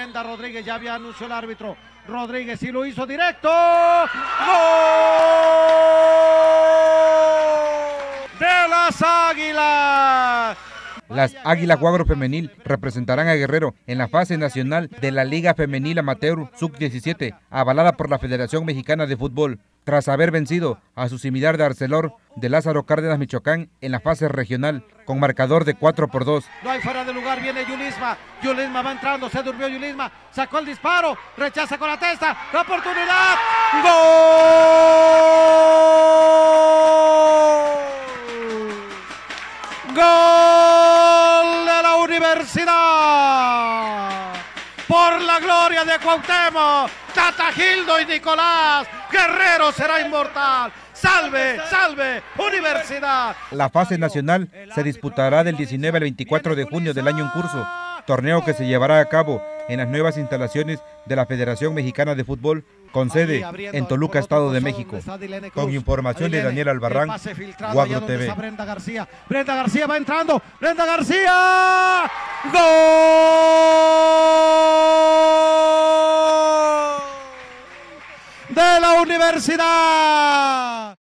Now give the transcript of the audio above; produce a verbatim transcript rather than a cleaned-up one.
Brenda Rodríguez, ya había anunció el árbitro. Rodríguez y lo hizo directo. ¡Gol de las Águilas! Las Águilas Guagro Femenil representarán a Guerrero en la fase nacional de la Liga Femenil Amateur sub diecisiete, avalada por la Federación Mexicana de Fútbol, tras haber vencido a su similar de Arcelor de Lázaro Cárdenas, Michoacán, en la fase regional, con marcador de cuatro por dos. No hay fuera de lugar, viene Yulisma. Yulisma va entrando, se durmió Yulisma, sacó el disparo, rechaza con la testa, la oportunidad. ¡Gol! ¡Gol de la Universidad! Por la gloria de Cuauhtémoc, Tata Gildo y Nicolás, Guerrero será inmortal. ¡Salve, salve, Universidad! La fase nacional se disputará del diecinueve al veinticuatro de junio del año en curso, torneo que se llevará a cabo en las nuevas instalaciones de la Federación Mexicana de Fútbol, con sede en Toluca, Estado de México. Con información de Daniel Albarrán, Guagro T V. Brenda García, Brenda García va entrando, Brenda García, ¡gol de la Universidad!